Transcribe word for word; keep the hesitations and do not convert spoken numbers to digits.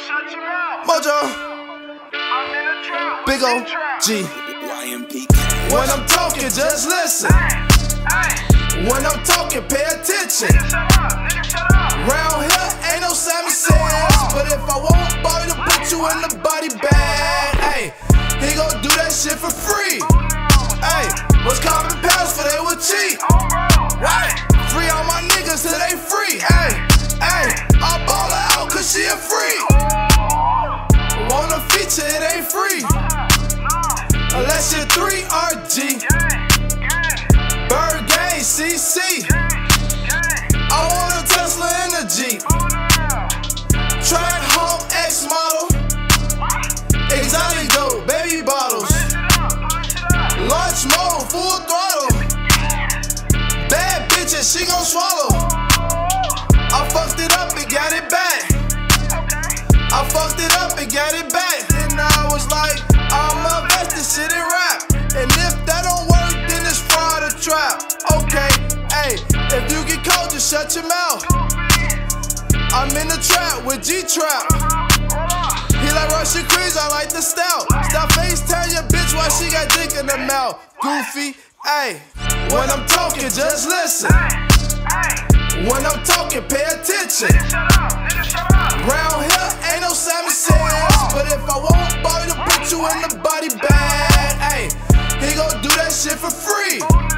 Mojo, Big O G. When I'm talking, just listen. When I'm talking, pay attention. Round here ain't no Sammy Says, but if I want body to put you in the body bag, hey, he gon' do that shit for free. Hey, what's common pounds for they would cheat? Right? Free all my niggas till they free. Hey, hey, I ball her out cause she a freak. Want a feature, it ain't free. Unless you're three R G. Bird Gang, C C. I want a Tesla and a Jeep. Track home, X model. Exotic dope, baby bottles. Launch mode, full throttle. Bad bitches, she gon' swallow. I fucked it up and got it back. I fucked it up and got it back. Then I was like, I'ma invest this shit in rap. And if that don't work, then it's fraud or trap. Okay, hey, if you get cold, just shut your mouth. I'm in the trap with G-Trap. He like Russian Crease, I like the stout. Stop FaceTime your bitch while she got dick in the mouth. Goofy, hey, when I'm talking, just listen. When I'm talking, pay attention. Round here ain't no Sammy Says, but if I want body to put you in the body bag, hey, he gon' do that shit for free.